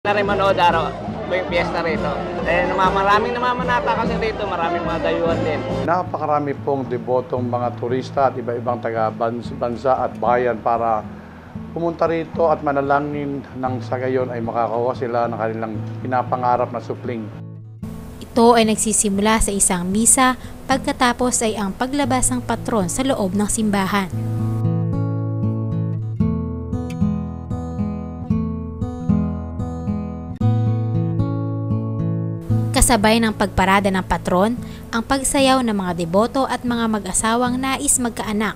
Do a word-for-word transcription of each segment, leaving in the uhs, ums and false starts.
Na rin manood araw tuwing piyesta rito. Eh, maraming namamanata kasi rito, maraming mga dayuhan din. Napakarami pong debotong mga turista at iba-ibang taga-bansa at bayan para pumunta rito at manalangin nang sa gayon ay makakakuha sila ng kanilang pinapangarap na supling. Ito ay nagsisimula sa isang misa, pagkatapos ay ang paglabas ng patron sa loob ng simbahan. Kasabay ng pagparada ng patron, ang pagsayaw ng mga deboto at mga mag-asawang nais magkaanak.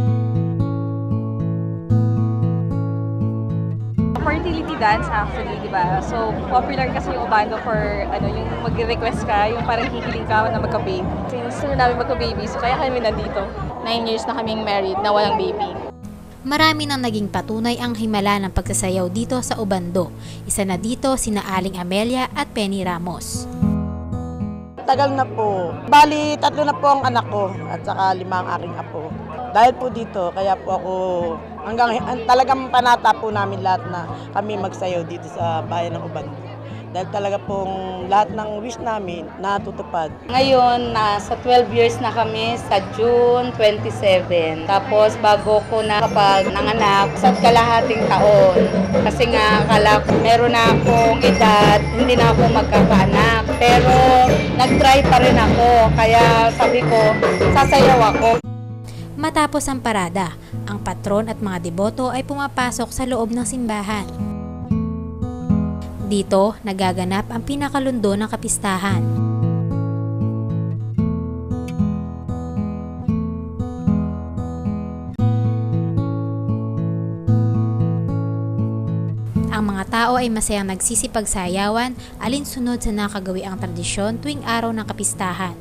Fertility dance actually, di ba? So, popular kasi yung ubando for, ano, yung mag-request ka, yung parang hihiling ka na magka-baby. Since na namin magka-baby, so kaya kami nandito. Nine years na kaming married na walang baby. Marami nang naging patunay ang himala ng pagsasayaw dito sa ubando. Isa na dito sina Aling Amelia at Penny Ramos. Tagal na po. Bali, tatlo na po ang anak ko at saka lima ang aking apo. Dahil po dito, kaya po ako hanggang talagang panata po namin lahat na kami magsayaw dito sa bayan ng Ubando. Dahil talaga pong lahat ng wish namin natutupad. Ngayon, nasa twelve years na kami sa June twenty-seven. Tapos bago ko na kapag nanganak sa kalahating taon. Kasi nga akala ko meron na akong edad, hindi na ako magkakaanak. Pero nag-try pa rin ako, kaya sabi ko, sasayaw ako. Matapos ang parada, ang patron at mga deboto ay pumapasok sa loob ng simbahan. Dito, nagaganap ang pinakalundo ng kapistahan. Ang mga tao ay masayang nagsisipagsayawan alinsunod sa nakagawiang tradisyon tuwing araw ng kapistahan.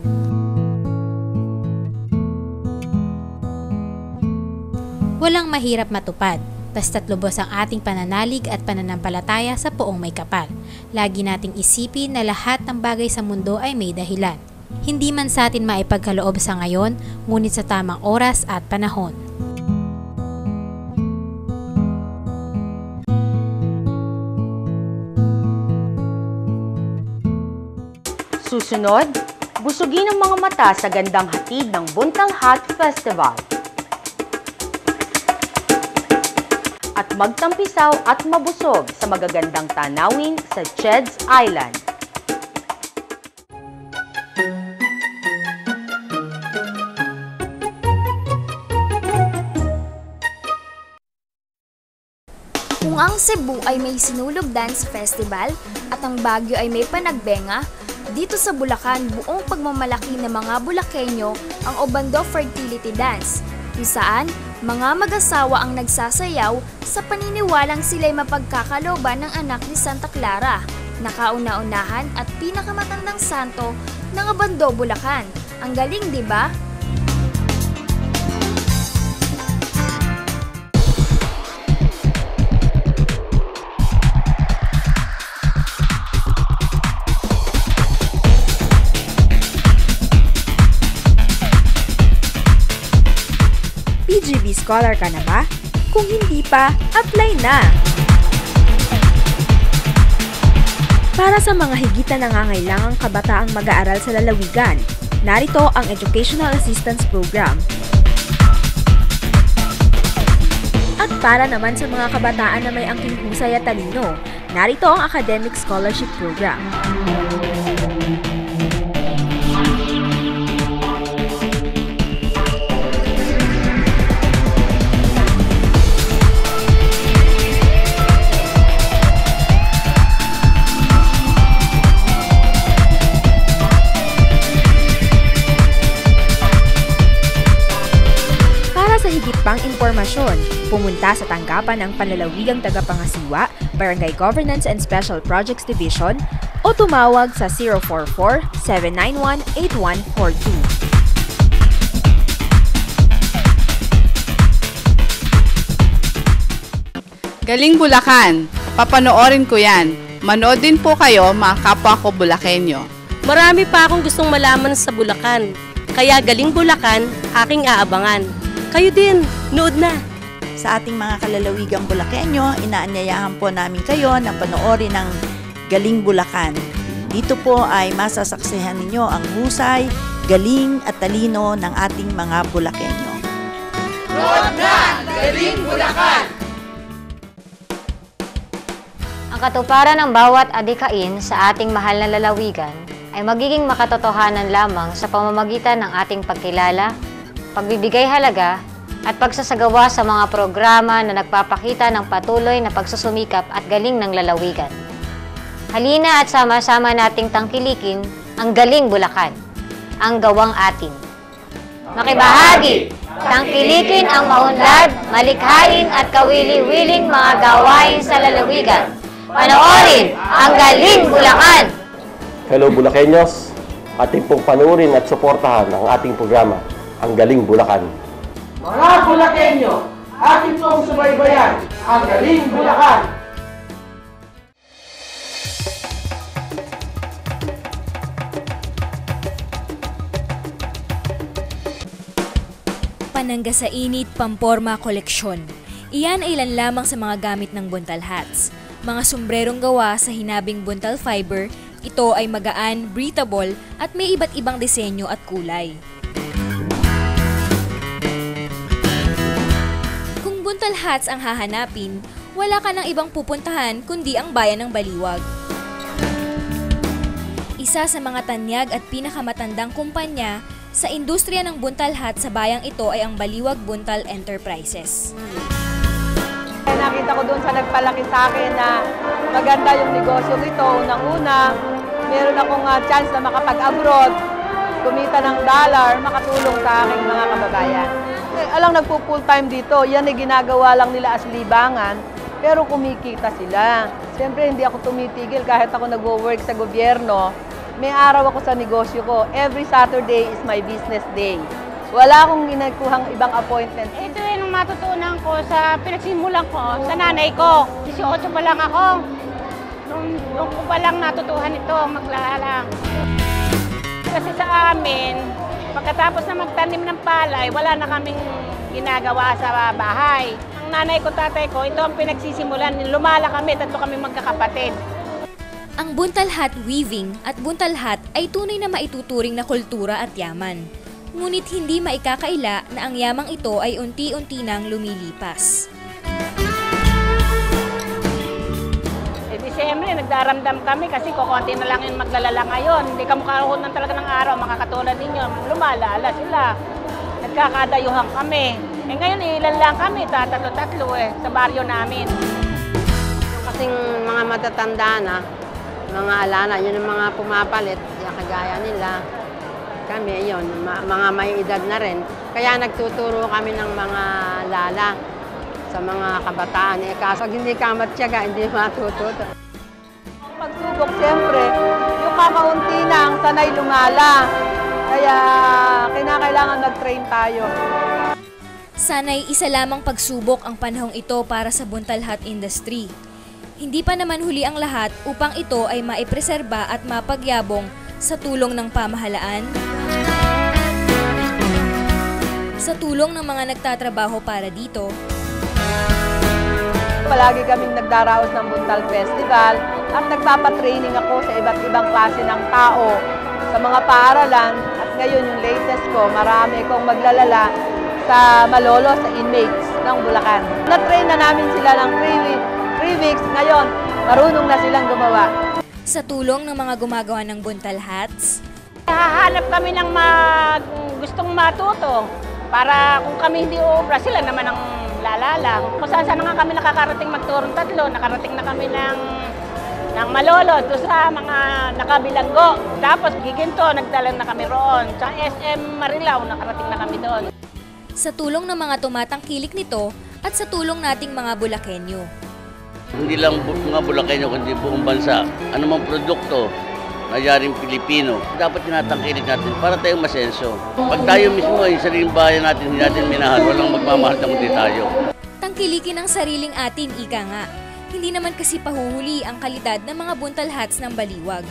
Walang mahirap matupad, basta't lubos ang ating pananalig at pananampalataya sa poong may kapal. Lagi nating isipin na lahat ng bagay sa mundo ay may dahilan. Hindi man sa atin maipagkaloob sa ngayon, ngunit sa tamang oras at panahon. Susunod, busugin ang mga mata sa gandang hatid ng Buntang Hat Festival. At magtampisaw at mabusog sa magagandang tanawin sa Ched's Island. Kung ang Cebu ay may Sinulog Dance Festival at ang Baguio ay may Panagbenga, dito sa Bulacan buong pagmamalaki ng mga Bulakenyo ang Ubando Fertility Dance, kung saan mga mag-asawa ang nagsasayaw sa paniniwalang sila'y mapagkakaloban ng anak ni Santa Clara, na kauna-unahan at pinakamatandang santo ng Ubando, Bulacan. Ang galing, di ba? P G B Scholar ka na ba? Kung hindi pa, apply na! Para sa mga higit na nangangailangang kabataang mag-aaral sa lalawigan, narito ang Educational Assistance Program. At para naman sa mga kabataan na may angking husay at talino, narito ang Academic Scholarship Program. Sa higit pang impormasyon, pumunta sa tanggapan ng Panlalawigang Tagapangasiwa, Barangay Governance and Special Projects Division o tumawag sa zero four four, seven nine one, eight one four two. Galing Bulacan, papanoorin ko yan. Manood din po kayo mga kapwa ko Bulakenyo. Marami pa akong gustong malaman sa Bulacan, kaya Galing Bulacan, aking aabangan. Kayo din, nood na! Sa ating mga kalalawigang Bulakenyo, inaanyayahan po namin kayo na panoorin ng Galing Bulacan. Dito po ay masasaksihan ninyo ang husay, galing at talino ng ating mga Bulakenyo. Road na! Galing Bulacan! Ang katuparan ng bawat adikain sa ating mahal na lalawigan ay magiging makatotohanan lamang sa pamamagitan ng ating pagkilala, pagbibigay halaga, at pagsasagawa sa mga programa na nagpapakita ng patuloy na pagsusumikap at galing ng lalawigan. Halina at sama-sama nating tangkilikin ang Galing Bulacan, ang gawang atin. Makibahagi, tangkilikin ang maunlad, malikhain at kawili-wiling mga gawain sa lalawigan. Panoorin ang Galing Bulacan! Hello Bulakenyos, ating pong panuorin at suportahan ang ating programa, ang Galing Bulacan. Mga Bulakenyo, ating pong subaybayan ang Galing Bulacan! Panangga sa init, pamporma, koleksyon. Iyan ay ilan lamang sa mga gamit ng buntal hats. Mga sombrerong gawa sa hinabing buntal fiber, ito ay magaan, breathable at may iba't ibang disenyo at kulay. Kung buntal hats ang hahanapin, wala ka ng ibang pupuntahan kundi ang bayan ng Baliwag. Isa sa mga tanyag at pinakamatandang kumpanya sa industriya ng buntal hat sa bayang ito ay ang Baliwag Buntal Enterprises. Nakita ko doon sa nagpalaki sa akin na maganda yung negosyo nito. Unang-una, meron akong uh, chance na makapag-abroad, kumita ng dollar, makatulong sa aking mga kababayan. Eh, alang nagpo-full time dito, yan ay ginagawa lang nila as libangan, pero kumikita sila. Siyempre, hindi ako tumitigil kahit ako nag-work sa gobyerno. May araw ako sa negosyo ko. Every Saturday is my business day. Wala akong ginagkuhang ibang appointment. Ito yung matutunan ko sa pinagsimulan ko sa nanay ko. eighteen pa lang ako. Nung, nung ko pa lang natutuhan ito, maglalang. Kasi sa amin, pagkatapos na magtanim ng palay, wala na kaming ginagawa sa bahay. Ang nanay ko, tatay ko, ito ang pinagsisimulan. Lumala kami, tatlo kami magkakapatid. Ang buntal hat weaving at buntal hat ay tunay na maituturing na kultura at yaman. Ngunit hindi maikakaila na ang yamang ito ay unti-unti nang lumilipas. Eh di siyempre, nagdaramdam kami kasi kukunti na lang yung maglalala ngayon. Hindi ka makaroon ng talaga ng araw, makakatulad ninyo. Lumalala sila. Nagkakadayuhan kami. Eh ngayon, ilan lang kami, tatlo-tatlo eh, sa baryo namin. Kasing mga matatanda na, mga alana, yun ang mga pumapalit, kagaya nila. Kami, yun, mga may edad na rin. Kaya nagtuturo kami ng mga lala sa mga kabataan. Eh, kaso hindi ka matyaga, hindi matututo. Pagsubok, siyempre, yung kakaunti na ang sanay lumala. Kaya kinakailangan mag-train tayo. Sana'y isa lamang pagsubok ang panahong ito para sa buntal hat industry. Hindi pa naman huli ang lahat upang ito ay maipreserba at mapagyabong sa tulong ng pamahalaan, sa tulong ng mga nagtatrabaho para dito. Palagi kaming nagdaraos ng Buntal Festival at nagpapatraining ako sa iba't ibang klase ng tao sa mga paaralan. At ngayon yung latest ko, marami akong maglalala sa malolo, sa inmates ng Bulacan. Na-train na namin sila ng three weeks. Ngayon, marunong na silang gumawa. Sa tulong ng mga gumagawa ng buntal hats, hahanap kami ng mag gustong matuto para kung kami hindi uubra, sila naman ang lalalang. Kung saan saan nga kami nakakarating magturong tatlo, nakarating na kami ng, ng Malolo, doon sa mga nakabilanggo. Tapos Giginto, nagdalang na kami roon. Sa S M Marilao, nakarating na kami doon. Sa tulong ng mga tumatangkilik nito at sa tulong nating mga Bulakenyo. Hindi lang mga Bulakenyo, kundi buong bansa. Anumang produkto na yaring Pilipino, dapat tinatangkilik natin para tayong masenso. Pag tayo mismo ay sariling bayan natin, hindi natin minahal, walang magmamahal na kundi tayo. Tangkilikin ang sariling atin, ika nga. Hindi naman kasi pahuhuli ang kalidad ng mga buntal hats ng Baliwag.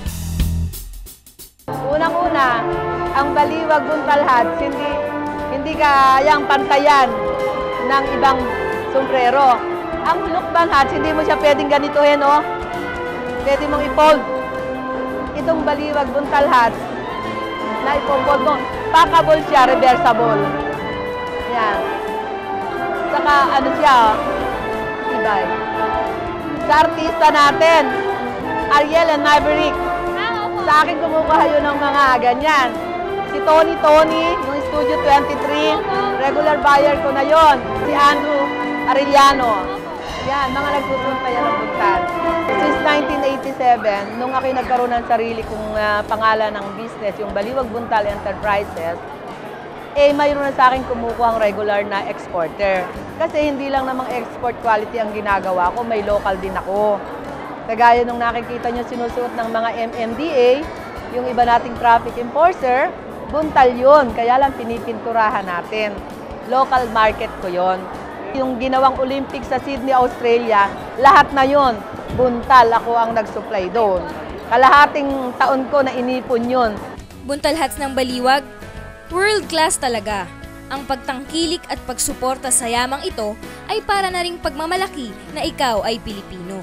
Unang-una, ang Baliwag buntal hats, hindi, hindi kayang pantayan ng ibang sombrero. Ang lukban hats, hindi mo siya pwedeng ganituhin, oh. Pwede mong i-fold. Itong baliwag buntal hats na i-fold mo. Packable siya, reversible. Yan. Saka ano siya, ibay. Sa artista natin, Ariel and Maverick. Sa akin kumukuha yun ng mga ganyan. Si Tony Tony, yung Studio twenty-three, regular buyer ko na yon. Si Andrew Arellano. Yan, mga nagpupunta yan ng buntal. Since nineteen eighty-seven, nung ako'y nagkaroon ng sarili kong uh, pangalan ng business, yung Baliwag Buntal Enterprises, eh mayroon na sa akin kumukuha ang regular na exporter. Kasi hindi lang namang export quality ang ginagawa ko, may local din ako. Kagaya nung nakikita nyo sinusuot ng mga M M D A, yung iba nating traffic enforcer, buntal yun, kaya lang pinipinturahan natin. Local market ko yon. Yung ginawang Olympics sa Sydney, Australia, lahat na yon buntal, ako ang nag-supply doon. Kalahating taon ko na inipon yun. Buntal hats ng Baliwag, world class talaga. Ang pagtangkilik at pagsuporta sa yamang ito ay para na ring pagmamalaki na ikaw ay Pilipino.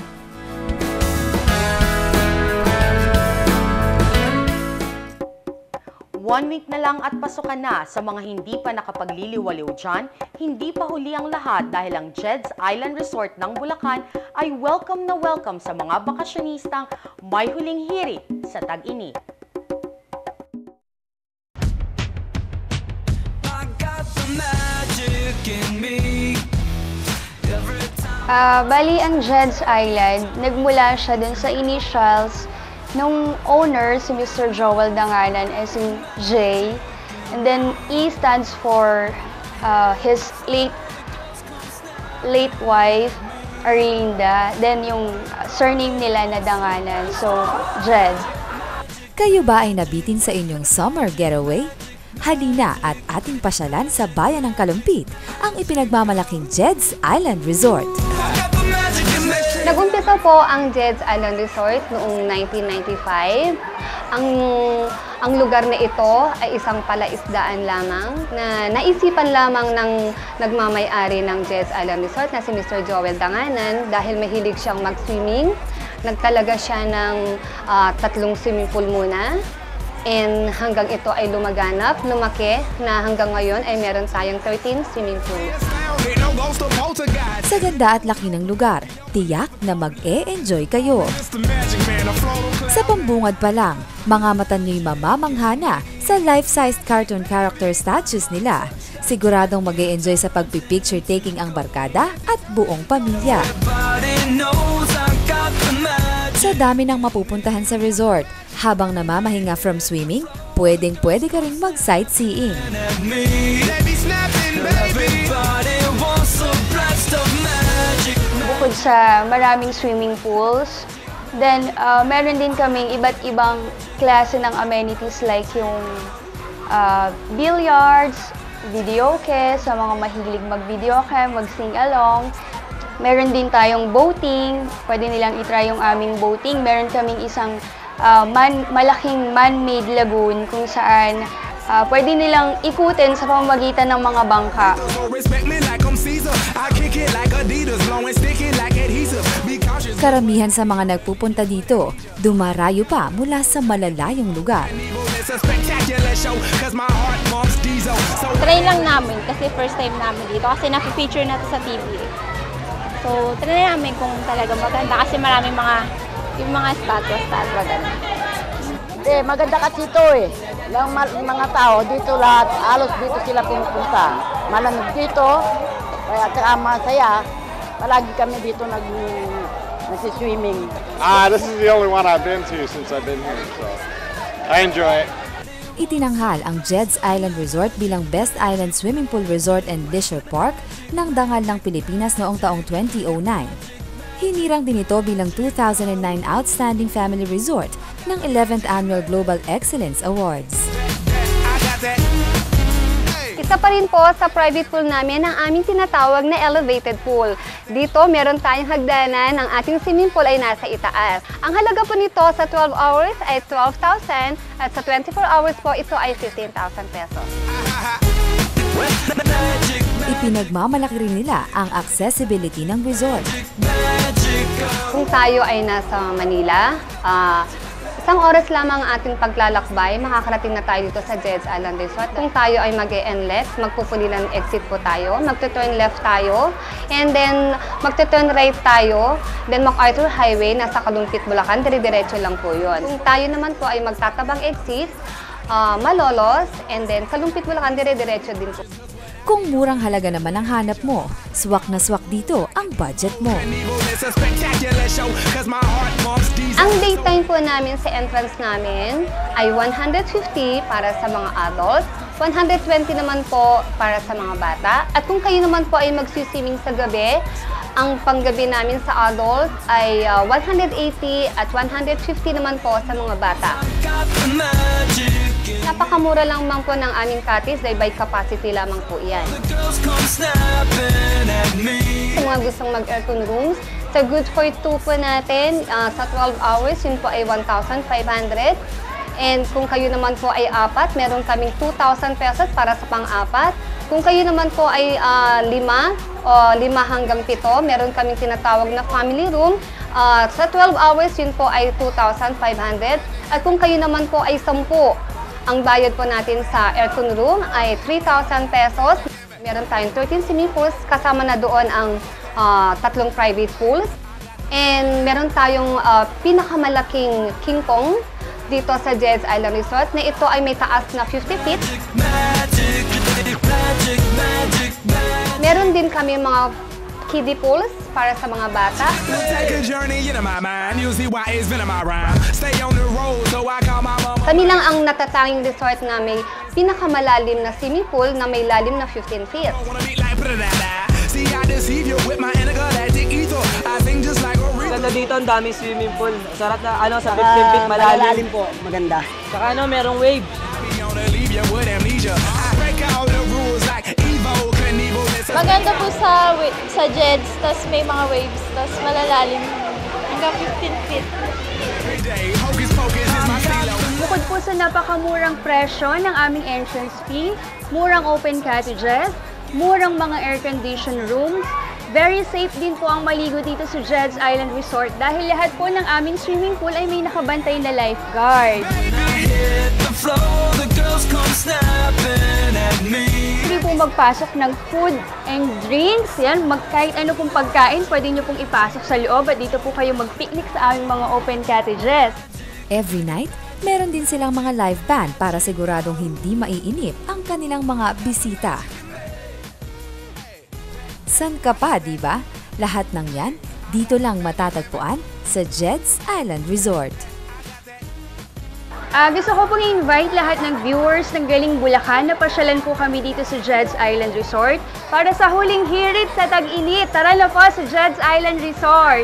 One week na lang at pasukan na sa mga hindi pa nakapagliliwaliw dyan, hindi pa huli ang lahat dahil ang Jed's Island Resort ng Bulacan ay welcome na welcome sa mga bakasyonistang may huling hirit sa tag-init. Uh, bali, ang Jed's Island, nagmula siya dun sa initials nung owner, si Mister Joel Danganan, as in J. And then E stands for uh, his late late wife, Arlinda. Then yung surname nila na Danganan, so Jed. Kayo ba ay nabitin sa inyong summer getaway? Halina at ating pasyalan sa bayan ng Kalumpit, ang ipinagmamalaking Jed's Island Resort. Nag-umpisa po ang Jed's Island Resort noong nineteen ninety-five. Ang, ang lugar na ito ay isang palaisdaan lamang na naisipan lamang ng nagmamay-ari ng Jed's Island Resort na si Mister Joel Danganan dahil mahilig siyang mag-swimming. Nagtalaga siya ng uh, tatlong swimming pool muna. And hanggang ito ay lumaganap, lumaki, na hanggang ngayon ay meron tayong thirteen swimming pools. Sa ganda at laki ng lugar, tiyak na mag-e-enjoy kayo. Sa pambungad pa lang, mga mata nyo'y mamamanghana sa life-sized cartoon character statues nila. Siguradong mag-e-enjoy sa pagpipicture taking ang barkada at buong pamilya. Sa dami ng mapupuntahan sa resort, habang namamahinga from swimming, pwedeng-pwede ka rin mag-sightseeing. Bukod sa maraming swimming pools, then uh, meron din kaming iba't ibang klase ng amenities like yung uh, billiards, videoke, sa mga mahilig mag-videoke, mag-sing-along. Meron din tayong boating, pwede nilang itry yung aming boating. Meron kaming isang uh, man, malaking man-made lagoon kung saan uh, pwede nilang ikutin sa pamamagitan ng mga bangka. Karamihan sa mga nagpupunta dito, dumarayo pa mula sa malalayong lugar. Try lang namin kasi first time namin dito kasi na-feature na to sa T V. So, try namin kung talaga maganda kasi maraming mga yung mga statwa-statwa gano'n. Hindi, maganda kasi ito eh. Yung mga tao dito lahat, alos dito sila pinupunta. Malamig dito, kaya saka masaya. Palagi kami dito nag nagsi-swimming. Ah, this is the only one I've been to since I've been here, so I enjoy it. Itinanghal ang Jed's Island Resort bilang Best Island Swimming Pool Resort and Leisure Park ng Dangal ng Pilipinas noong taong twenty oh nine. Hinirang din ito bilang two thousand nine Outstanding Family Resort ng eleventh Annual Global Excellence Awards. Isa pa rin po sa private pool namin ang aming tinatawag na elevated pool. Dito, meron tayong hagdanan, ang ating swimming pool ay nasa itaas. Ang halaga po nito sa twelve hours ay twelve thousand at sa twenty-four hours po ito ay fifteen thousand pesos. Ipinagmamalaki rin nila ang accessibility ng resort. Kung tayo ay nasa Manila, uh, isang oras lamang ang ating paglalakbay, makakarating na tayo dito sa Jed's Island Resort. Kung tayo ay mag-e-end left, magpupulilan exit po tayo, magtuturn left tayo, and then magtuturn right tayo, then MacArthur Highway, nasa Kalumpit, Bulacan, dire-diretso lang po yun. Kung tayo naman po ay magtatabang exit, uh, Malolos, and then Kalumpit, Bulacan, dire-diretso din po. Kung murang halaga naman ang hanap mo, swak na swak dito ang budget mo. Ang daytime po namin sa entrance namin ay one hundred fifty para sa mga adults, one hundred twenty naman po para sa mga bata. At kung kayo naman po ay magsiswimming sa gabi, ang panggabi namin sa adults ay uh, one hundred eighty at one hundred fifty naman po sa mga bata. Napakamura lang man po ng aming cottage dahil by capacity lamang po yan. Kung mga gustong mag-aircon rooms, sa good for two po natin, uh, sa twelve hours, yun po ay one thousand five hundred. And kung kayo naman po ay apat, meron kaming two thousand pesos para sa pang-apat. Kung kayo naman po ay uh, lima, o lima hanggang pito, meron kaming tinatawag na family room. Uh, sa twelve hours, yun po ay two thousand five hundred. At kung kayo naman po ay sampu, ang bayad po natin sa aircon room ay three thousand pesos. Meron tayong thirteen swimming pools, kasama na doon ang uh, tatlong private pools. And meron tayong uh, pinakamalaking king kong dito sa Jed's Island Resort na ito ay may taas na fifty feet. Meron din kami mga kiddie pools para sa mga bata. Kami lang ang natatanging resort na may pinakamalalim na swimming pool na may lalim na fifteen feet. Maganda dito, ang daming swimming pool. Sarap na, ano, sa fifteen feet malalim. Malalim po, maganda. Saka ano, merong wave. Maganda po sa sa Jed's, tas may mga waves, tas malalalim hanggang fifteen feet. Bukod po sa napakamurang presyo ng aming entrance fee, murang open cottages, murang mga air-conditioned rooms, very safe din po ang maligo dito sa Jed's Island Resort dahil lahat po ng aming swimming pool ay may nakabantay na lifeguard. Free po magpasok ng food and drinks. Yan, mag, kahit ano pong pagkain, pwede nyo pong ipasok sa loob at dito po kayo mag-picnic sa aming mga open cottages. Every night, meron din silang mga live band para siguradong hindi maiinip ang kanilang mga bisita. San ka pa, di ba? Lahat ng yan, dito lang matatagpuan sa Jed's Island Resort. Uh, gusto ko pong i-invite lahat ng viewers ng Galing Bulacan na pasyalan po kami dito sa Jed's Island Resort para sa huling hirit sa tag-init. Tara na po sa Jed's Island Resort!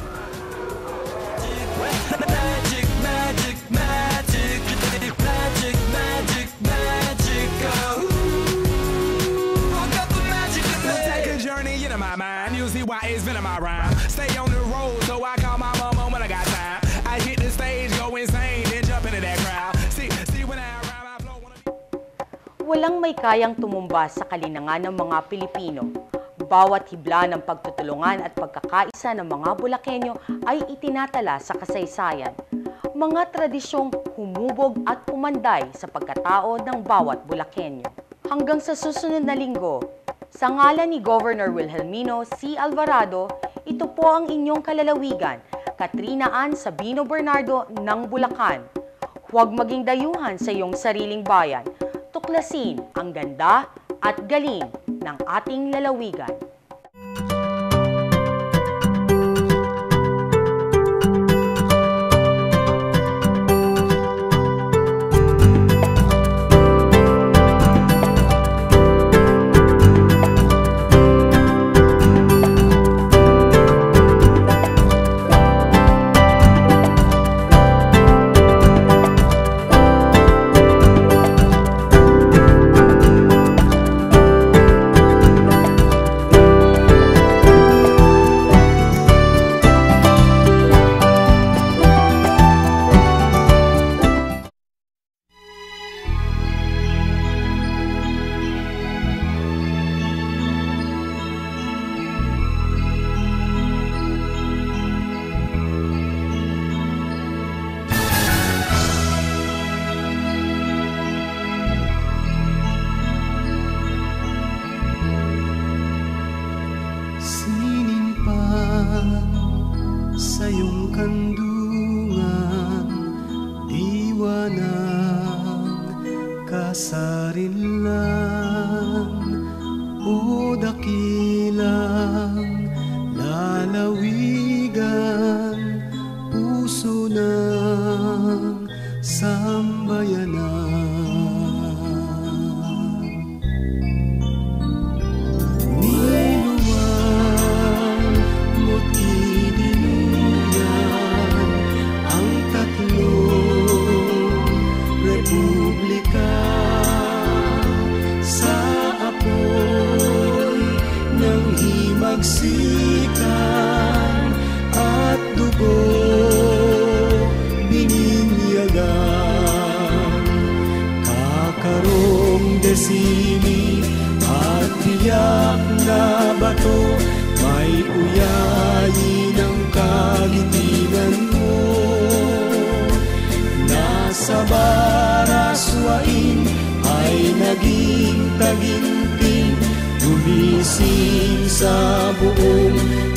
Walang may kayang tumumba sa kalinangan ng mga Pilipino. Bawat hibla ng pagtutulungan at pagkakaisa ng mga Bulakenyo ay itinatala sa kasaysayan. Mga tradisyong humubog at pumanday sa pagkatao ng bawat Bulakenyo. Hanggang sa susunod na linggo, sa ngalan ni Governor Wilhelmino C. Alvarado, ito po ang inyong kalalawigan, Katrina Ann Sabino Bernardo ng Bulacan. Huwag maging dayuhan sa iyong sariling bayan. Tuklasin ang ganda at galing ng ating lalawigan. Pasarinlan o dakilang lalawigan, puso ng sambayanan. Niluwang mo't idinungan ang tatlong republika sa apoy ng himagsikan at dugo bininyagan. Kakarong desini at tiyak na bato, may uyayin ang kagitingan mo. Nasa baraswain ay naging taginting, gumising sa buong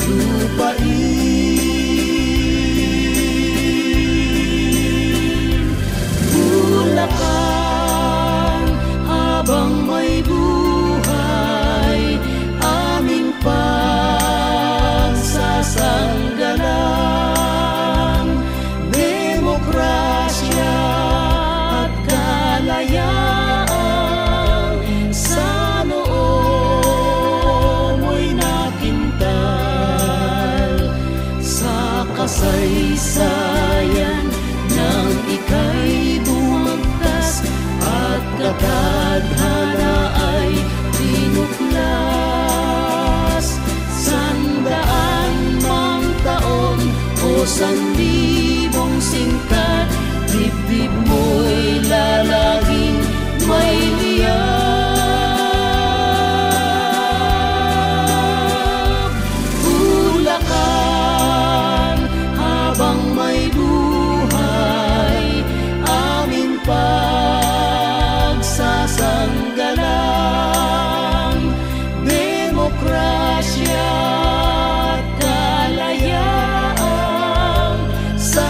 lupain. Bulacan, habang may buhay, aming pagsasanggalang demokrasya at kalayaan. Sa noo mo'y nakintal sa kasaysayan ng ika'y bumagtas at katadhana ay tinuklas. Sandaan mang taon o sanlibong singkat, dibdib mo'y lalaging may liyab. Bulacan, habang may buhay, aming pagsasanggalang demokrasya at kalayaan. Sa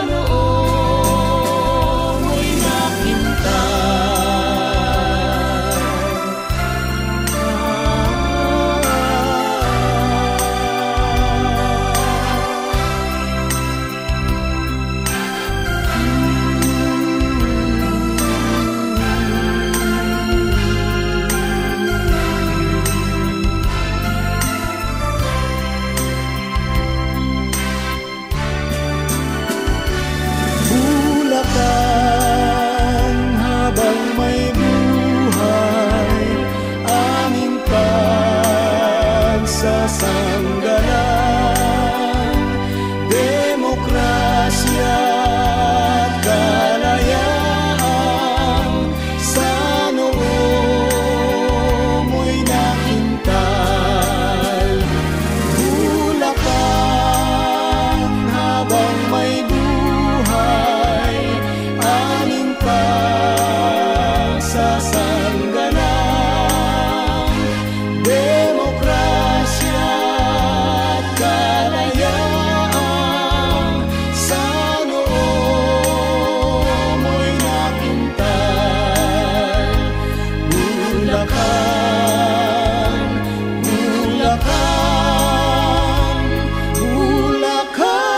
noo mo'y nakintal. Bulacan, habang may buhay, aming pagsasanggalang demokrasya at kalayaan. Sa noo mo'y nakintal. Bulacan, habang may buhay, aming pagsasanggalang demokrasya at kalayaan. Sa noo mo'y nakintal. Bulacan, Bulacan, Bulacan.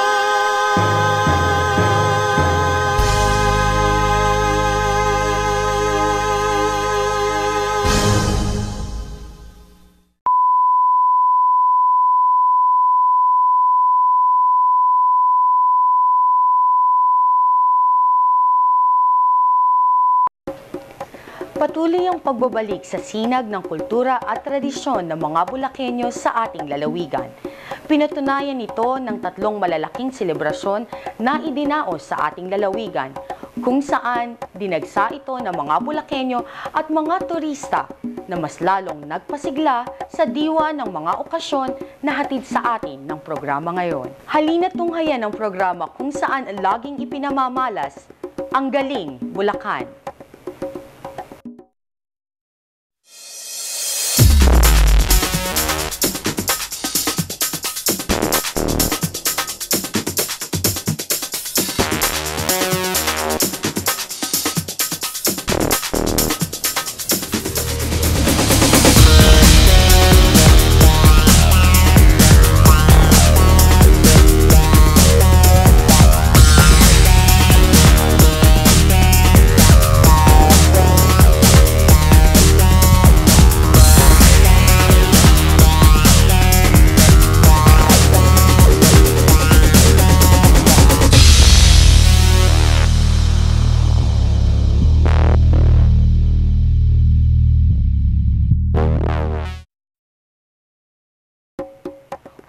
Patuloy ang pagbabalik sa sinag ng kultura at tradisyon ng mga Bulakenyo sa ating lalawigan. Pinatunayan ito ng tatlong malalaking selebrasyon na idinaos sa ating lalawigan, kung saan dinagsa ito ng mga Bulakenyo at mga turista na mas lalong nagpasigla sa diwa ng mga okasyon na hatid sa atin ng programa ngayon. Halina't tunghayan ang programa kung saan laging ipinamamalas ang Galing Bulacan.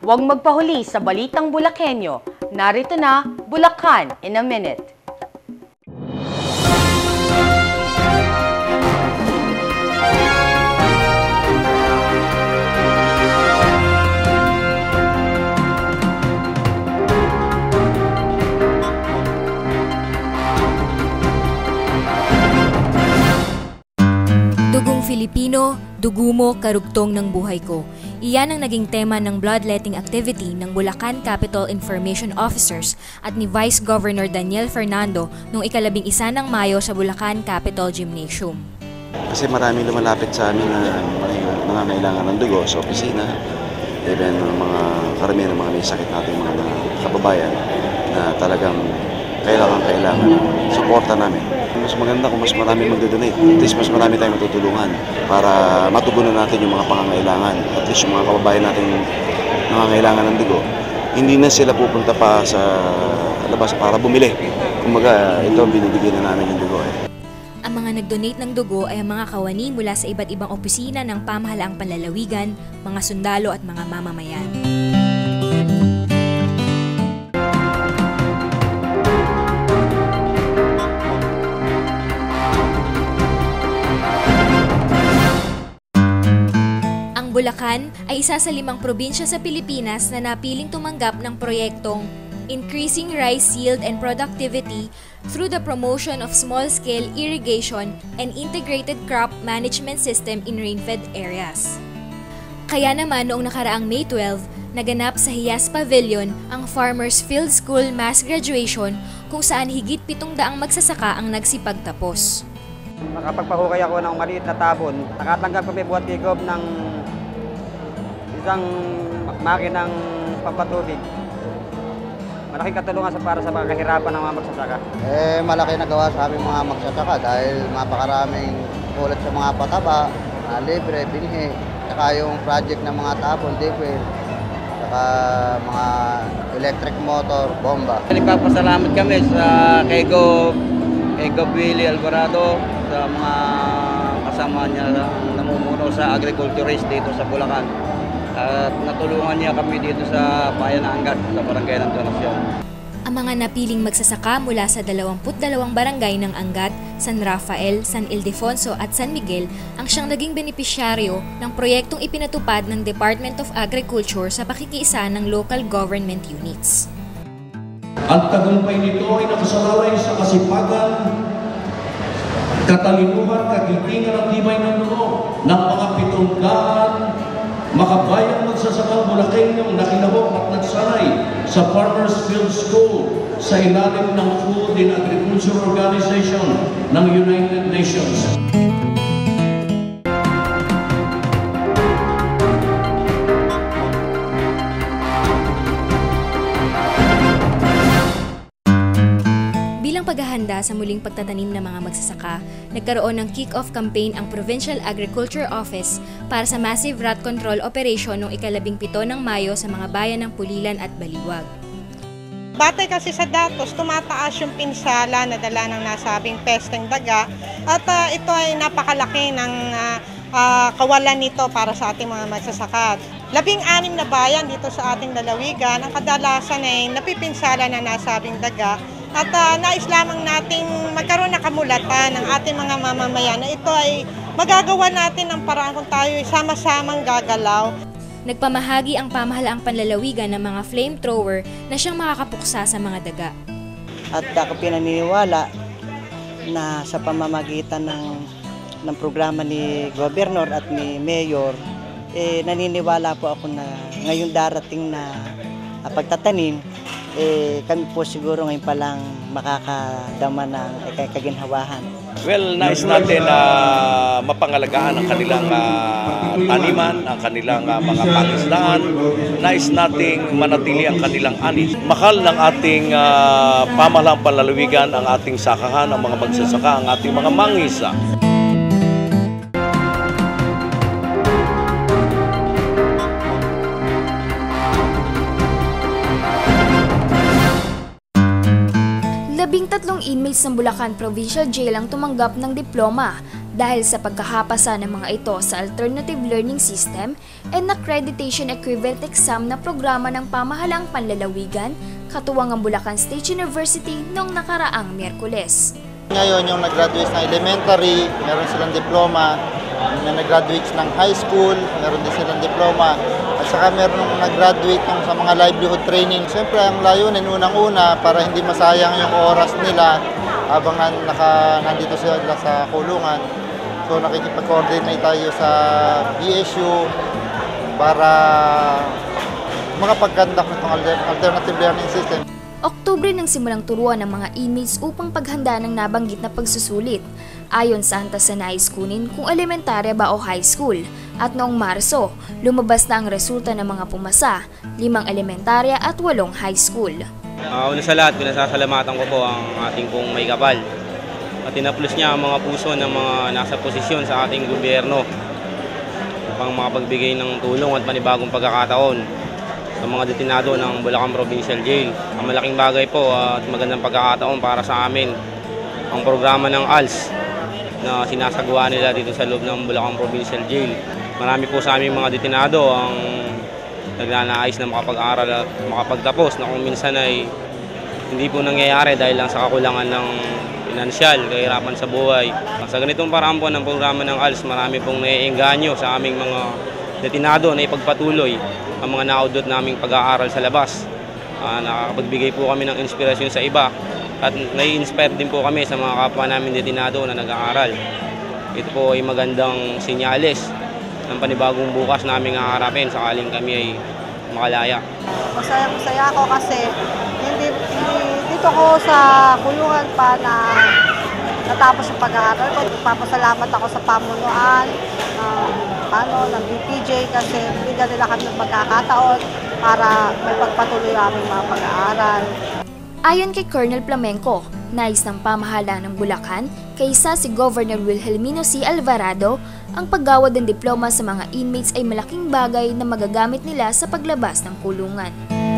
Huwag magpahuli sa Balitang Bulakenyo. Narito na, Bulacan in a Minute. Dugong Filipino, dugo mo, karugtong ng buhay ko. Iyan ang naging tema ng bloodletting activity ng Bulacan Capital Information Officers at ni Vice Governor Daniel Fernando noong ikalabing isa ng Mayo sa Bulacan Capital Gymnasium. Kasi maraming lumalapit sa amin na mga nangangailangan ng dugo sa opisina, even mga karamihan ng mga may sakit nating mga kababayan na talagang kailangan-kailangan ng suporta namin. Mas maganda kung mas marami magdodonate. At least mas marami tayong matutulungan para matugunan natin yung mga pangangailangan. At least yung mga kababayan natin nangangailangan ng dugo, hindi na sila pupunta pa sa labas para bumili. Kumbaga, ito binibigyan na namin yung dugo. Eh. Ang mga nag-donate ng dugo ay ang mga kawani mula sa iba't ibang opisina ng pamahalaang panlalawigan, mga sundalo at mga mamamayan. Bulacan ay isa sa limang probinsya sa Pilipinas na napiling tumanggap ng proyektong Increasing Rice Yield and Productivity through the Promotion of Small-Scale Irrigation and Integrated Crop Management System in Rain-Fed Areas. Kaya naman noong nakaraang May twelfth, naganap sa Hiyas Pavilion ang Farmers Field School Mass Graduation kung saan higit pitong daang magsasaka ang nagsipagtapos. Nakapagpahukay ako ng maliit na tabon. Nakatanggap kami buhat kikob ng isang makinang pampatubig. Malaking katulungan sa para sa mga kahirapan ng mga magsasaka. Eh, malaki nagawa sa aming mga magsasaka dahil mapakaraming ulit sa mga pataba, uh, libre, binhi, saka yung project ng mga tabon, dipwell, saka mga electric motor, bomba. Nagpapasalamat kami sa kay Gob, kay Gob Willie Alvarado, sa mga kasama niya na namumuno sa agriculturist dito sa Bulacan. At natulungan niya kami dito sa bayan ng Angat, sa barangay ng Donasyon. Ang mga napiling magsasaka mula sa dalawampu't dalawang barangay ng Angat, San Rafael, San Ildefonso at San Miguel ang siyang naging benepisyaryo ng proyektong ipinatupad ng Department of Agriculture sa pakikiisa ng local government units. Ang tagumpay nito ay nakasalalay sa kasipagan, katalinuhan, kagitingan at tibay ng loob ng mga pitunggaan, makabayang magsasakang Bulakenyong nakinabok at nagsanay sa Farmers Field School sa ilalim ng Food and Agriculture Organization ng United Nations. Paghahanda sa muling pagtatanim ng mga magsasaka, nagkaroon ng kick-off campaign ang Provincial Agriculture Office para sa massive rat control operation noong ikalabing pito ng Mayo sa mga bayan ng Pulilan at Baliwag. Batay kasi sa datos, tumataas yung pinsala na dala ng nasabing pesteng daga at uh, ito ay napakalaki ng uh, uh, kawalan nito para sa ating mga magsasaka. Labing-anim na bayan dito sa ating lalawigan, ang kadalasan ay napipinsala na nasabing daga. At uh, nais lamang nating magkaroon ng kamulatan ng ating mga mamamayan na ito ay magagawa natin ang paraan kung tayo ay sama-samang gagalaw. Nagpamahagi ang pamahalaang panlalawigan ng mga flamethrower na siyang makakapuksa sa mga daga. At ako pinaniniwala na sa pamamagitan ng, ng programa ni Gobernador at ni Mayor, eh, naniniwala po ako na ngayong darating na uh, pagtatanim, eh, kami po siguro ngayon palang makakadama ng kaginhawahan. Well, nais natin na uh, mapangalagaan ang kanilang uh, taniman, ang kanilang uh, mga pangisdaan. Nais nating manatili ang kanilang ani. Mahal ng ating uh, pamahalaang panlalawigan, ang ating sakahan, ang mga magsasaka, ang ating mga mangisa. Labing tatlong inmates ng Bulacan Provincial Jail ang tumanggap ng diploma dahil sa pagkakapasa ng mga ito sa Alternative Learning System and Accreditation Equivalent Exam na programa ng pamahalang panlalawigan, katuwang ang Bulacan State University noong nakaraang Miyerkules. Ngayon yung nag-graduate ng elementary, meron silang diploma, na nag-graduate ng high school, meron din silang diploma, at saka meron nag-graduate ng sa mga livelihood training. Siyempre ang layunin unang-una para hindi masayang yung oras nila habang naka, nandito sila sa kulungan. So nakikipag-coordinate tayo sa B S U para makapag-conduct nitong alternative learning system. Oktubre nang simulang turuan ng mga inmates upang paghanda ng nabanggit na pagsusulit, ayon sa antas na nais kunin kung elementarya ba o high school. At noong Marso, lumabas na ang resulta ng mga pumasa, limang elementarya at walong high school. Uh, una sa lahat, pinasasalamatan ko po ang ating pong may kapal. At tinaplos niya ang mga puso ng mga nasa posisyon sa ating gobyerno upang makapagbigay ng tulong at panibagong pagkakataon sa mga detinado ng Bulacan Provincial Jail. Ang malaking bagay po at magandang pagkakataon para sa amin ang programa ng A L S na sinasagawa nila dito sa loob ng Bulacan Provincial Jail. Marami po sa aming mga detinado ang nagnanais na makapag-aral at makapagtapos na kung minsan ay hindi po nangyayari dahil lang sa kakulangan ng pinansyal, kahirapan sa buhay. Sa ganitong paraan po ng programa ng A L S, marami pong naiengganyo sa aming mga detinado na ipagpatuloy ang mga naudot naming pag-aaral sa labas. Uh, nakapagbigay po kami ng inspirasyon sa iba at nai-inspire din po kami sa mga kapwa namin detinado na nag-aaral. Ito po ay magandang senyales ng panibagong bukas namin haharapin sakaling kami ay makalaya. Masaya-masaya ako kasi hindi, hindi dito ko sa kulungan pa na natapos yung pag-aaral ko. Papasalamat ako sa pamunuan ng ano, ng B P J kasi bigyan nila kami ng pagkakataon para may pagpatuloy aming mga pag-aaral. Ayon kay Colonel Flamenco, nais ng pamahalaan ng Bulacan, kaysa si Governor Wilhelmino C. Alvarado, ang paggawad ng diploma sa mga inmates ay malaking bagay na magagamit nila sa paglabas ng kulungan.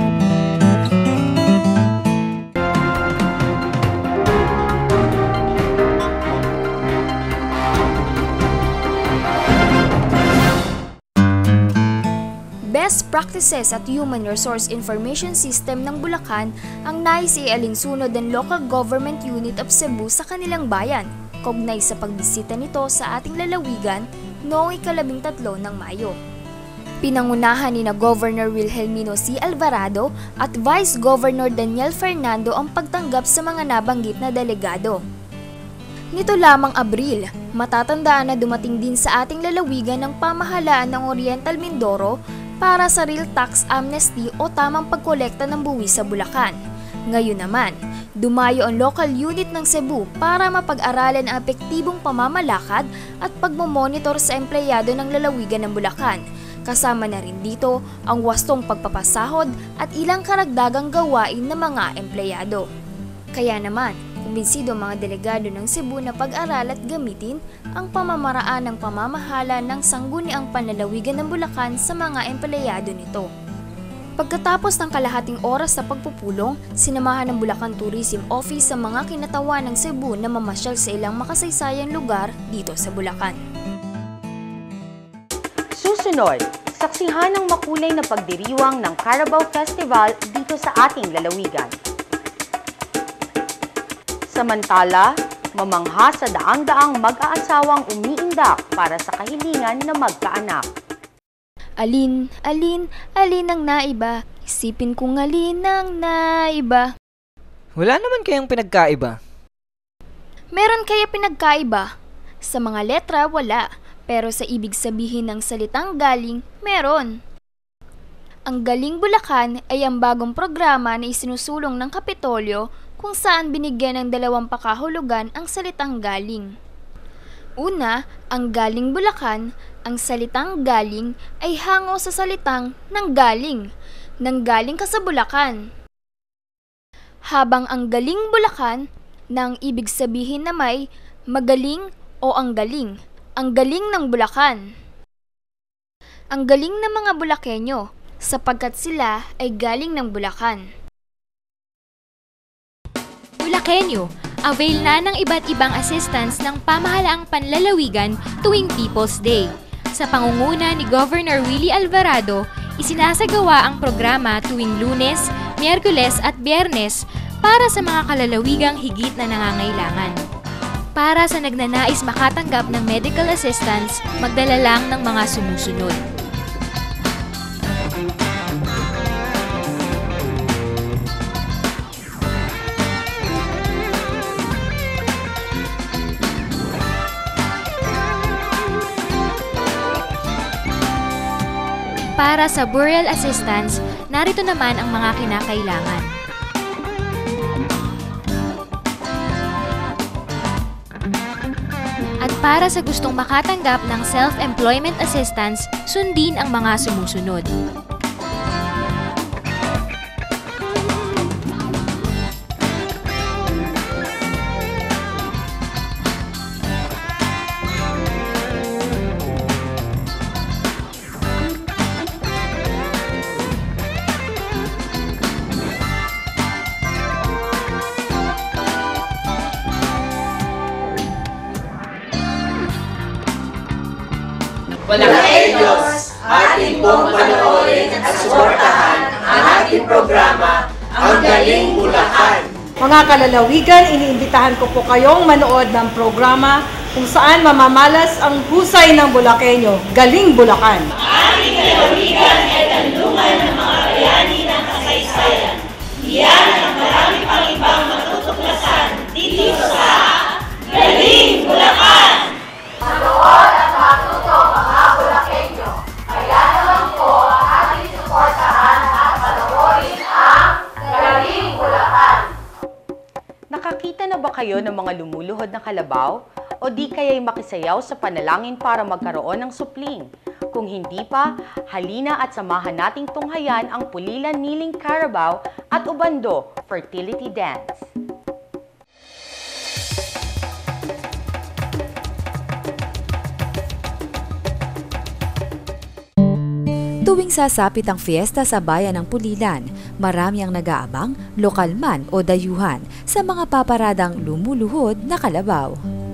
Best Practices at Human Resource Information System ng Bulacan ang nais ialinsunod ng Local Government Unit of Cebu sa kanilang bayan, kaugnay sa pagbisita nito sa ating lalawigan noong ikalabing tatlo ng Mayo. Pinangunahan ni na Governor Wilhelmino C. Alvarado at Vice Governor Daniel Fernando ang pagtanggap sa mga nabanggit na delegado. Nito lamang Abril, matatandaan na dumating din sa ating lalawigan ng pamahalaan ng Oriental Mindoro para sa real tax amnesty o tamang pagkolekta ng buwis sa Bulacan. Ngayon naman, dumayo ang local unit ng Cebu para mapag-aralan ang epektibong pamamalakad at pagmomonitor sa empleyado ng lalawigan ng Bulacan. Kasama na rin dito ang wastong pagpapasahod at ilang karagdagang gawain ng mga empleyado. Kaya naman, kumbinsido ang mga delegado ng Cebu na pag-aral at gamitin ang pamamaraan ng pamamahala ng sangguniang panlalawigan ng Bulacan sa mga empleyado nito. Pagkatapos ng kalahating oras sa pagpupulong, sinamahan ng Bulacan Tourism Office sa mga kinatawan ng Cebu na mamasyal sa ilang makasaysayang lugar dito sa Bulacan. Susunod, saksihan ang makulay na pagdiriwang ng Carabao Festival dito sa ating lalawigan. Samantala, mamangha sa daang-daang mag-aasawang umiindak para sa kahilingan na magkaanak. Alin, alin, alin ang naiba, isipin kong alin ang naiba. Wala naman kayang pinagkaiba. Meron kaya pinagkaiba? Sa mga letra, wala. Pero sa ibig sabihin ng salitang galing, meron. Ang Galing Bulacan ay ang bagong programa na isinusulong ng Kapitolyo kung saan binigyan ng dalawang pakahulugan ang salitang galing. Una, ang Galing Bulacan, ang salitang galing ay hango sa salitang nanggaling, nanggaling ka sa Bulacan. Habang ang Galing Bulacan, nang ibig sabihin na may magaling o ang galing, ang galing ng Bulacan. Ang galing ng mga Bulakenyo, sapagkat sila ay galing ng Bulacan. Bulakenyo, avail na ng iba't ibang assistance ng pamahalaang panlalawigan tuwing People's Day. Sa pangunguna ni Governor Willie Alvarado, isinasagawa ang programa tuwing Lunes, Miyerkules at Biyernes para sa mga kalalawigang higit na nangangailangan. Para sa nagnanais makatanggap ng medical assistance, magdala lang ng mga sumusunod. Para sa burial assistance, narito naman ang mga kinakailangan. At para sa gustong makatanggap ng self-employment assistance, sundin ang mga sumusunod. Bulakenyos, ating pong panoorin at suportahan ang ating programa, Ang Galing Bulacan. Mga kalalawigan, iniimbitahan ko po kayong manood ng programa kung saan mamamalas ang husay ng Bulakenyo, Galing Bulacan. Ating kalalawigan ay tanlungan ng mga bayani ng kasaysayan. Iyan ang marami pang ibang matutuklasan dito sa Galing Bulacan. Manood at matuto mga Bulakenyo. Kaya naman po ang ating suportahan at panoorin ang Galing Bulacan. Nakakita na ba kayo ng mga lumuluhod na kalabaw? O di kaya'y makisayaw sa panalangin para magkaroon ng supling? Kung hindi pa, halina at samahan nating tunghayan ang Pulilan Niling Carabao at Ubando Fertility Dance. Tuwing sasapit ang fiesta sa bayan ng Pulilan, marami ang nag-aabang, lokal man o dayuhan, sa mga paparadang lumuluhod na kalabaw.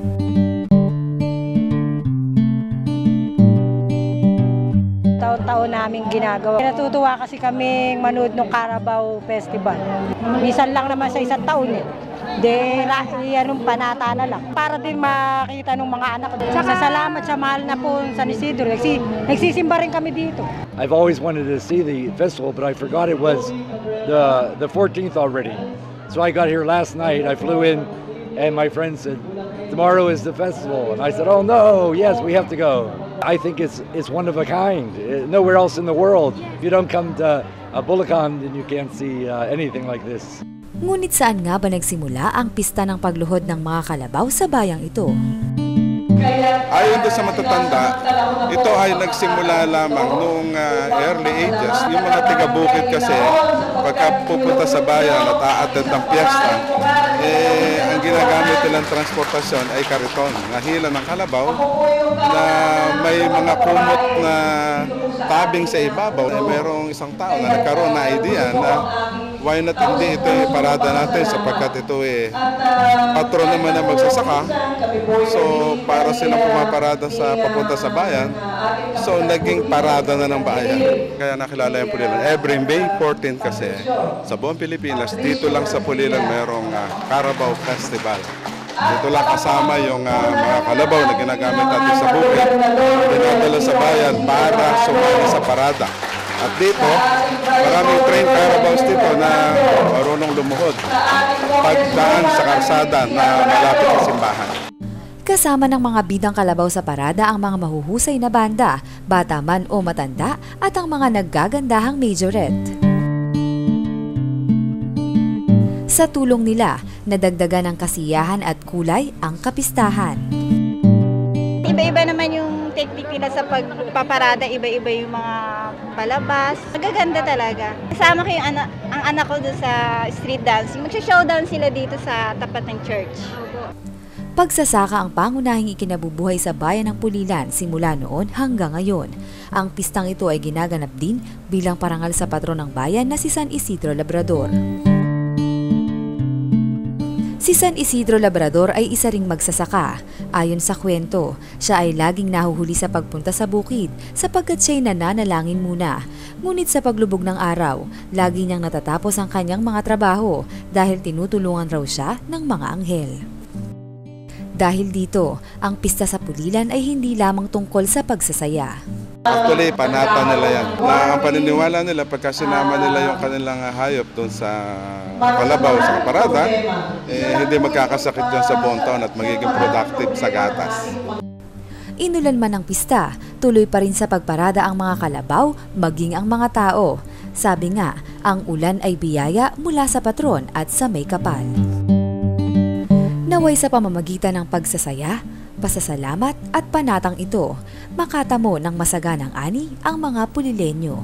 Taon-taon namin ginagawa. Natutuwa kasi kaming manood ng Carabao Festival. Bisan lang naman sa isang taon eh. De, anong panata na lang. Para din makita ng mga anak. Saka salamat sa mahal na po San Isidro. Nagsi, nagsisimba rin kami dito. I've always wanted to see the festival, but I forgot it was the the fourteenth already. So I got here last night. I flew in, and my friend said, tomorrow is the festival. And I said, oh no, yes, we have to go. I think it's it's one of a kind. Nowhere else in the world. If you don't come to uh, Bulacan, then you can't see uh, anything like this. Ngunit saan nga ba nagsimula ang pista ng pagluhod ng mga kalabaw sa bayang ito? Ayon doon sa matatanda, ito ay nagsimula lamang noong uh, early ages. Yung mga tiga-bukid kasi, pagka pupunta sa bayan at a-attend ng piyesta, eh, ang ginagamit nilang transportasyon ay kariton, na hila ng kalabaw, na may mga kumot na tabing sa ibabaw. Eh, mayroong isang tao na nagkaroon na idea na why not hindi ito eh, parada natin sapagkat ito eh, patron naman na magsasaka. So, para silang pumaparada sa papunta sa bayan, so naging parada na ng bayan. Kaya nakilala yung Pulilan. Every May fourteenth kasi, sa buong Pilipinas, dito lang sa Pulilan mayroong uh, Carabao Festival. Dito lang kasama yung uh, mga kalabaw na ginagamit natin sa bukid, dinadala sa bayan para sumali sa parada. At dito, maraming trained carabaos dito na marunong lumuhod pagdaan sa karsada na malapit sa simbahan. Kasama ng mga bidang kalabaw sa parada ang mga mahuhusay na banda, bata man o matanda, at ang mga naggagandahang majorette. Sa tulong nila, nadagdagan ng kasiyahan at kulay ang kapistahan. Iba-iba naman yung technique nila sa pagpaparada, iba-iba yung mga palabas. Magaganda talaga. Kasama ko yung anak, ang anak ko doon sa street dancing. Magsha-showdown sila dito sa tapat ng church. Pagsasaka ang pangunahing ikinabubuhay sa bayan ng Pulilan simula noon hanggang ngayon. Ang pistang ito ay ginaganap din bilang parangal sa patron ng bayan na si San Isidro Labrador. Si San Isidro Labrador ay isa ring magsasaka. Ayon sa kwento, siya ay laging nahuhuli sa pagpunta sa bukid sapagkat siya'y nananalangin muna. Ngunit sa paglubog ng araw, lagi niyang natatapos ang kanyang mga trabaho dahil tinutulungan raw siya ng mga anghel. Dahil dito, ang pista sa Pulilan ay hindi lamang tungkol sa pagsasaya. Actually, panata nila yan. Na ang paniniwala nila, pagka sinama nila yung kanilang hayop doon sa kalabaw, sa parada, eh, hindi magkakasakit yun sa buong taon at magiging productive sa gatas. Inulan man ang pista, tuloy pa rin sa pagparada ang mga kalabaw, maging ang mga tao. Sabi nga, ang ulan ay biyaya mula sa patron at sa may kapal. Naway sa pamamagitan ng pagsasaya, pasasalamat at panatang ito, makatamo ng masaganang ani ang mga Pulilenyo.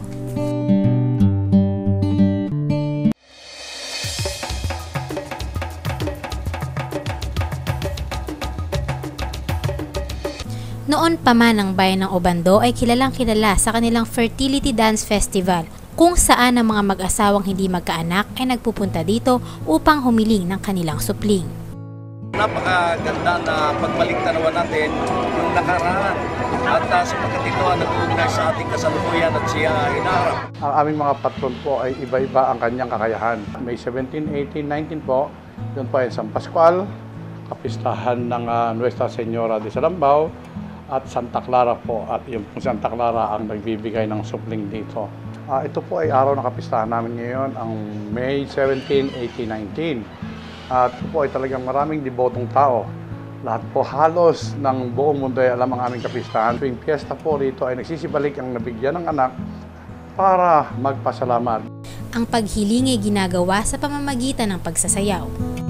Noon pa man ang bayan ng Obando ay kilalang kilala sa kanilang Fertility Dance Festival, kung saan ang mga mag-asawang hindi magkaanak ay nagpupunta dito upang humiling ng kanilang supling. Napakaganda na pagbalik tanawan natin yung nakaraan at uh, sapagkat ito ang nag-uugnay sa ating kasalukuyan at siya hinaharap. Ang aming mga patron po ay iba-iba ang kanyang kakayahan. May seventeen, eighteen, nineteen po, yun po ay San Pascual, kapistahan ng uh, Nuestra Señora de Salambao at Santa Clara po. At yung Santa Clara ang nagbibigay ng supling dito. Uh, ito po ay araw na kapistahan namin ngayon, ang May seventeen, eighteen, nineteen. At ito po ay talagang maraming debotong tao. Lahat po halos ng buong mundo ay alam ang aming kapistahan. Tuwing piyesta po rito ay nagsisibalik ang nabigyan ng anak para magpasalamat. Ang paghiling ay ginagawa sa pamamagitan ng pagsasayaw.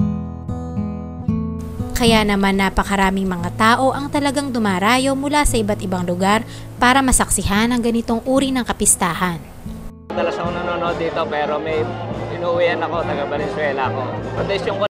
Kaya naman napakaraming mga tao ang talagang dumarayo mula sa iba't ibang lugar para masaksihan ang ganitong uri ng kapistahan. Madalas ako nanonood dito pero may inuwian ako, taga Valenzuela ako. Foundation ko